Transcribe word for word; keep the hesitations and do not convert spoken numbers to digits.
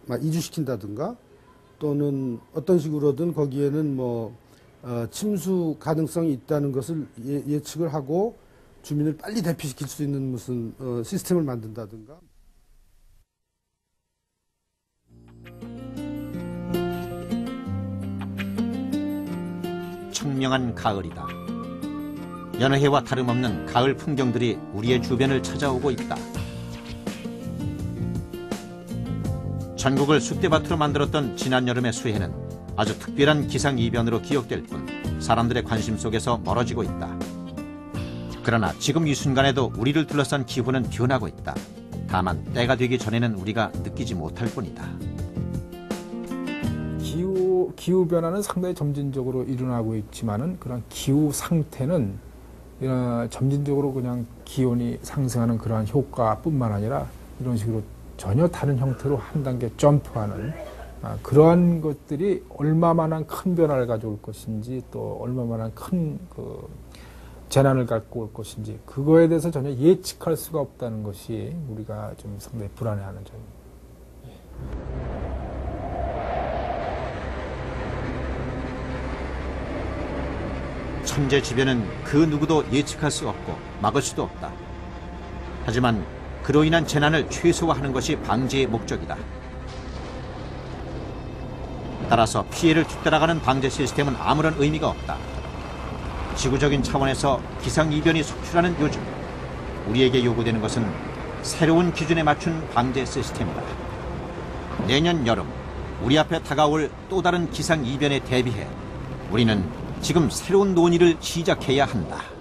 막 이주시킨다든가 또는 어떤 식으로든 거기에는 뭐 어, 침수 가능성이 있다는 것을 예, 예측을 하고 주민을 빨리 대피시킬 수 있는 무슨 어, 시스템을 만든다든가. 청명한 가을이다. 여느 해와 다름없는 가을 풍경들이 우리의 주변을 찾아오고 있다. 전국을 쑥대밭으로 만들었던 지난 여름의 수해는 아주 특별한 기상이변으로 기억될 뿐 사람들의 관심 속에서 멀어지고 있다. 그러나 지금 이 순간에도 우리를 둘러싼 기후는 변하고 있다. 다만 때가 되기 전에는 우리가 느끼지 못할 뿐이다. 기후, 기후 변화는 상당히 점진적으로 일어나고 있지만은 그런 기후 상태는 어, 점진적으로 그냥 기온이 상승하는 그러한 효과뿐만 아니라 이런 식으로 전혀 다른 형태로 한 단계 점프하는 아, 그러한 것들이 얼마만한 큰 변화를 가져올 것인지 또 얼마만한 큰 그 재난을 갖고 올 것인지 그거에 대해서 전혀 예측할 수가 없다는 것이 우리가 좀 상당히 불안해하는 점입니다. 천재지변은 그 누구도 예측할 수 없고 막을 수도 없다. 하지만 그로 인한 재난을 최소화하는 것이 방지의 목적이다. 따라서 피해를 뒤따라가는 방제 시스템은 아무런 의미가 없다. 지구적인 차원에서 기상이변이 속출하는 요즘 우리에게 요구되는 것은 새로운 기준에 맞춘 방제 시스템이다. 내년 여름 우리 앞에 다가올 또 다른 기상이변에 대비해 우리는 지금 새로운 논의를 시작해야 한다.